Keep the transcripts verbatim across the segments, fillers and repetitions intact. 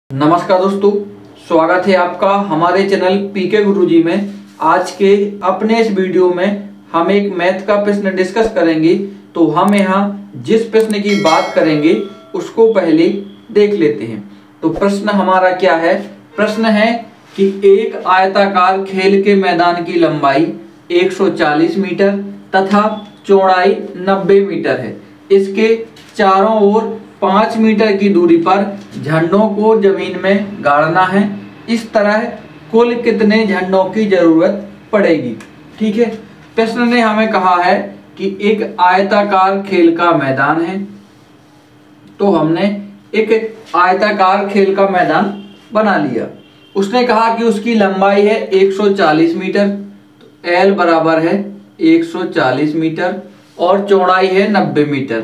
नमस्कार दोस्तों, स्वागत है आपका हमारे चैनल पीके गुरुजी में। आज के अपने इस वीडियो में हम एक मैथ का प्रश्न डिस्कस करेंगे। तो हम यहाँ जिस प्रश्न की बात करेंगे उसको पहले देख लेते हैं। तो प्रश्न हमारा क्या है? प्रश्न है कि एक आयताकार खेल के मैदान की लंबाई एक सौ चालीस मीटर तथा चौड़ाई नब्बे मीटर है। इसके चारों ओर पाँच मीटर की दूरी पर झंडों को जमीन में गाड़ना है। इस तरह कुल कितने झंडों की जरूरत पड़ेगी? ठीक है, प्रश्न ने हमें कहा है कि एक आयताकार खेल का मैदान है। तो हमने एक आयताकार खेल का मैदान बना लिया। उसने कहा कि उसकी लंबाई है एक सौ चालीस मीटर, तो एल बराबर है एक सौ चालीस मीटर और चौड़ाई है नब्बे मीटर।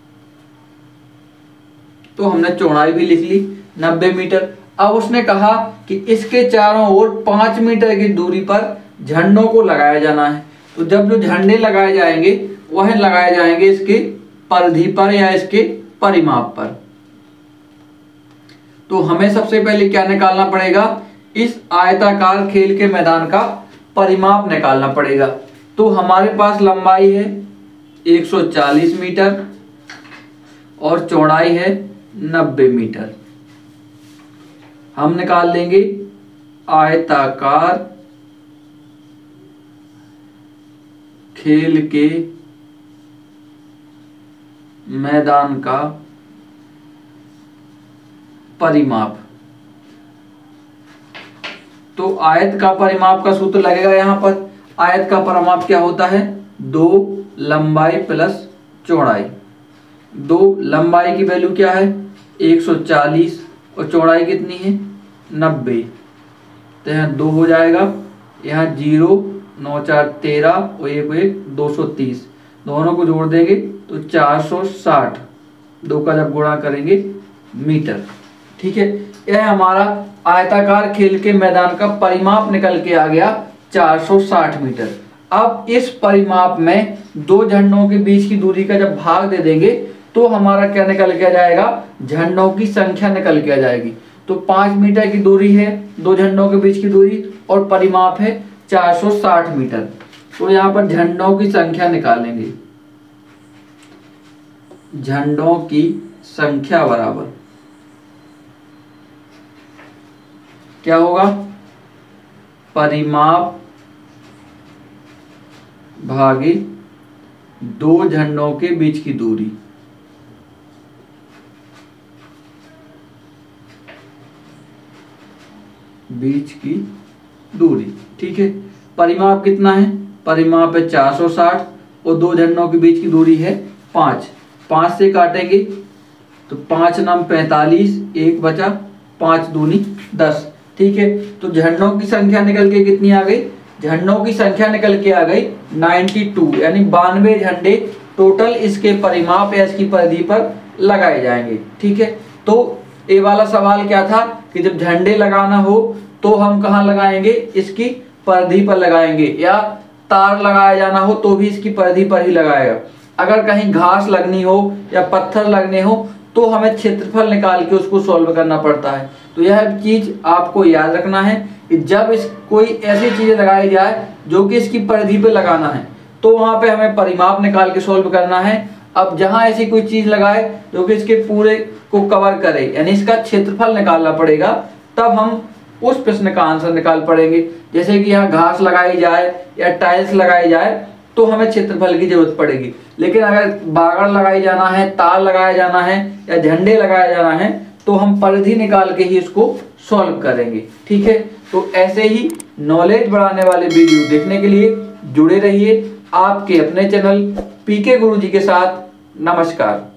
तो हमने चौड़ाई भी लिख ली नब्बे मीटर। अब उसने कहा कि इसके चारों ओर पाँच मीटर की दूरी पर झंडों को लगाया जाना है। तो जब जो झंडे लगाए जाएंगे वह लगाए जाएंगे इसके परिधि पर या इसके परिमाप पर। तो हमें सबसे पहले क्या निकालना पड़ेगा? इस आयताकार खेल के मैदान का परिमाप निकालना पड़ेगा। तो हमारे पास लंबाई है एक सौ चालीस मीटर और चौड़ाई है नब्बे मीटर। हम निकाल लेंगे आयताकार खेल के मैदान का परिमाप। तो आयत का परिमाप का सूत्र लगेगा यहाँ पर। आयत का परिमाप क्या होता है? दो लंबाई प्लस चौड़ाई। दो लंबाई की वैल्यू क्या है? एक सौ चालीस और चौड़ाई कितनी है? नब्बे। तो यहाँ दो हो जाएगा, यहाँ जीरो नौ चार तेरह और एक एक दो सौ तीस। दोनों को जोड़ देंगे तो चार सौ साठ। दो का जब गुणा करेंगे मीटर। ठीक है, यह हमारा आयताकार खेल के मैदान का परिमाप निकल के आ गया चार सौ साठ मीटर। अब इस परिमाप में दो झंडों के बीच की दूरी का जब भाग दे देंगे तो हमारा क्या निकल के आ जाएगा? झंडों की संख्या निकल के आ जाएगी। तो पाँच मीटर की दूरी है दो झंडों के बीच की दूरी और परिमाप है चार सौ साठ मीटर। तो यहाँ पर झंडों की संख्या निकालेंगे। झंडों की संख्या बराबर क्या होगा? परिमाप भागे दो झंडों के बीच की दूरी। बीच की दूरी। ठीक है, परिमाप कितना है? परिमाप है चार सौ साठ और दो झंडों के बीच की दूरी है पाँच। पाँच से काटेंगे तो पाँच नाम पैंतालीस, एक बचा, पाँच दूनी दस। ठीक है, तो झंडों की संख्या निकल के कितनी आ गई? झंडों की संख्या निकल के आ गई बानवे, यानी बानवे झंडे टोटल इसके परिमाप या इसकी परिधि पर लगाए जाएंगे। ठीक है, तो ये वाला सवाल क्या था कि जब झंडे लगाना हो तो हम कहाँ लगाएंगे? इसकी परिधि पर लगाएंगे, या तार लगाया जाना हो तो भी इसकी परिधि पर ही लगाएगा। अगर कहीं घास लगनी हो या पत्थर लगने हो तो हमें क्षेत्रफल निकाल के उसको सॉल्व करना पड़ता है। तो यह चीज आपको याद रखना है कि जब इस कोई ऐसी चीजें लगाई जाए जो कि इसकी परिधि पे लगाना है तो वहां पे हमें परिमाप निकाल के सॉल्व करना है। अब जहां ऐसी कोई चीज लगाए जो कि इसके पूरे को कवर करे, यानी इसका क्षेत्रफल निकालना पड़ेगा, तब हम उस प्रश्न का आंसर निकाल पड़ेंगे। जैसे कि यहाँ घास लगाई जाए या टाइल्स लगाई जाए तो हमें क्षेत्रफल की जरूरत पड़ेगी। लेकिन अगर बागड़ लगाई जाना है, तार लगाया जाना है या झंडे लगाया जाना है तो हम परिधि निकाल के ही इसको सॉल्व करेंगे। ठीक है, तो ऐसे ही नॉलेज बढ़ाने वाले वीडियो देखने के लिए जुड़े रहिए आपके अपने चैनल पीके गुरुजी के साथ। नमस्कार।